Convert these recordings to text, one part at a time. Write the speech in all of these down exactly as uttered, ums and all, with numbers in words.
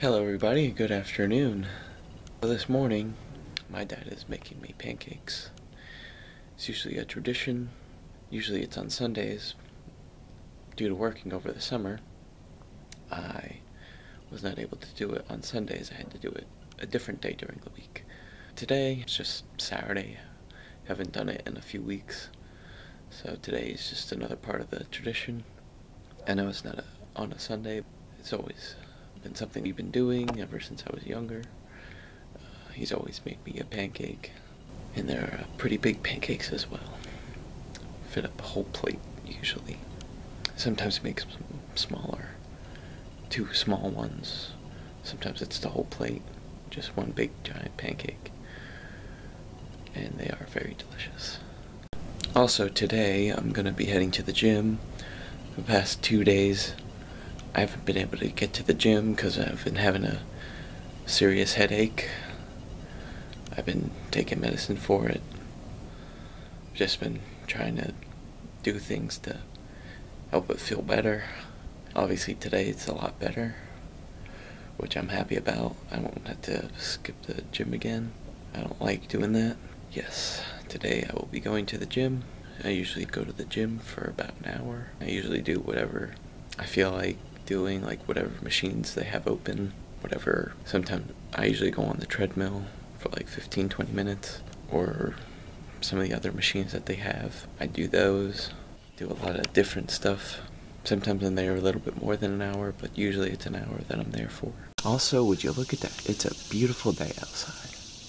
Hello everybody, good afternoon. Well, this morning, my dad is making me pancakes. It's usually a tradition. Usually it's on Sundays. Due to working over the summer, I was not able to do it on Sundays. I had to do it a different day during the week. Today, it's just Saturday. Haven't done it in a few weeks. So today is just another part of the tradition. I know it's not a, on a Sunday. It's always been something we've been doing ever since I was younger. Uh, he's always made me a pancake, and they're uh, pretty big pancakes as well. Fit up a whole plate usually. Sometimes he makes some smaller, two small ones. Sometimes it's the whole plate, just one big giant pancake, and they are very delicious. Also today I'm gonna be heading to the gym. The past two days I haven't been able to get to the gym because I've been having a serious headache. I've been taking medicine for it. Just been trying to do things to help it feel better. Obviously today it's a lot better, which I'm happy about. I won't have to skip the gym again. I don't like doing that. Yes, today I will be going to the gym. I usually go to the gym for about an hour. I usually do whatever I feel like doing, like whatever machines they have open, whatever. Sometimes I usually go on the treadmill for like fifteen to twenty minutes, or some of the other machines that they have. I do those, do a lot of different stuff. Sometimes I'm there a little bit more than an hour, but usually it's an hour that I'm there for. Also, would you look at that? It's a beautiful day outside.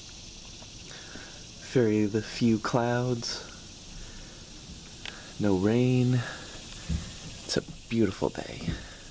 Very few clouds, no rain. It's a beautiful day.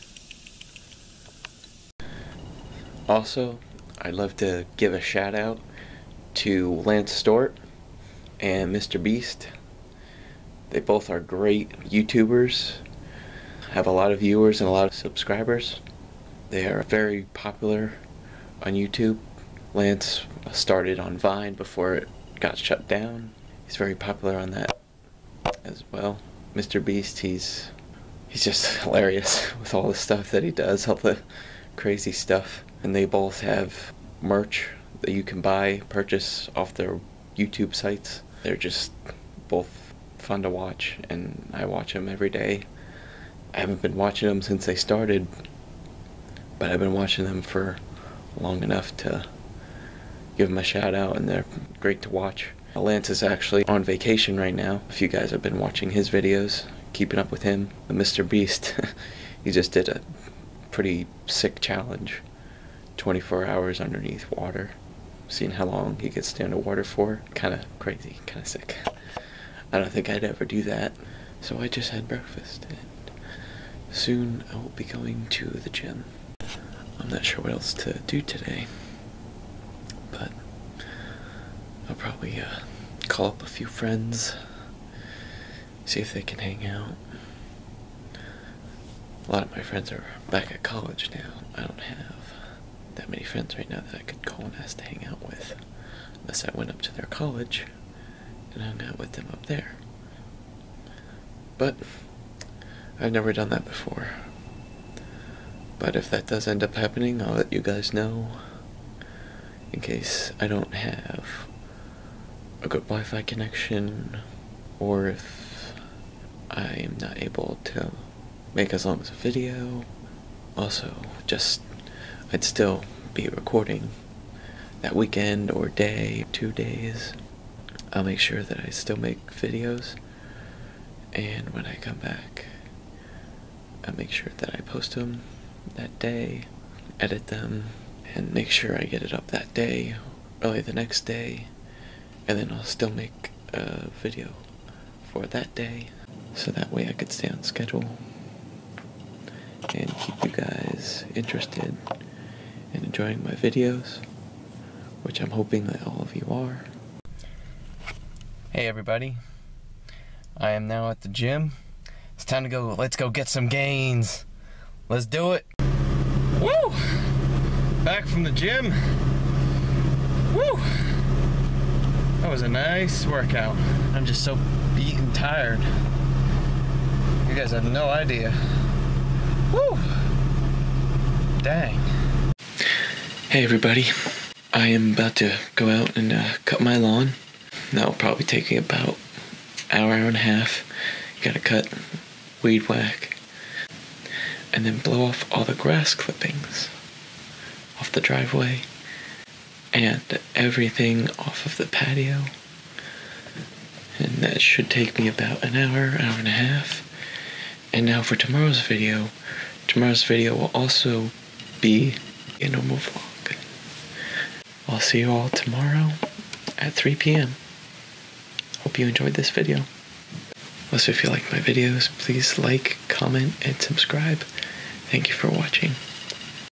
Also, I'd love to give a shout out to Lance Stewart and Mister Beast. They both are great YouTubers, have a lot of viewers and a lot of subscribers. They are very popular on YouTube. Lance started on Vine before it got shut down. He's very popular on that as well. Mister Beast, he's he's just hilarious with all the stuff that he does, all the crazy stuff. And they both have merch that you can buy, purchase off their YouTube sites. They're just both fun to watch, and I watch them every day. I haven't been watching them since they started, but I've been watching them for long enough to give them a shout out, and they're great to watch. Lance is actually on vacation right now. If you guys have been watching his videos, keeping up with him. Mister Beast, he just did a pretty sick challenge. twenty-four hours underneath water. Seeing how long he could stay underwater for. Kinda crazy, kinda sick. I don't think I'd ever do that. So I just had breakfast, and soon I will be going to the gym. I'm not sure what else to do today, but I'll probably uh, call up a few friends, see if they can hang out. A lot of my friends are back at college now. I don't have that many friends right now that I could call and ask to hang out with, unless I went up to their college and hung out with them up there. But I've never done that before. But if that does end up happening, I'll let you guys know, in case I don't have a good Wi-Fi connection, or if I am not able to make as long as a video. Also, just I'd still be recording that weekend or day, two days. I'll make sure that I still make videos, and when I come back, I'll make sure that I post them that day, edit them, and make sure I get it up that day, early the next day, and then I'll still make a video for that day, so that way I could stay on schedule and keep you guys interested and enjoying my videos, which I'm hoping that all of you are. Hey everybody, I am now at the gym. It's time to go, let's go get some gains. Let's do it. Woo! Back from the gym. Woo! That was a nice workout. I'm just so beat and tired. You guys have no idea. Woo! Dang. Hey everybody, I am about to go out and uh, cut my lawn. That'll probably take me about an hour, hour and a half. Gotta cut, weed whack, and then blow off all the grass clippings off the driveway and everything off of the patio. And that should take me about an hour, hour and a half. And now for tomorrow's video, tomorrow's video will also be a normal vlog. I'll see you all tomorrow at three p m Hope you enjoyed this video. Also, if you like my videos, please like, comment, and subscribe. Thank you for watching.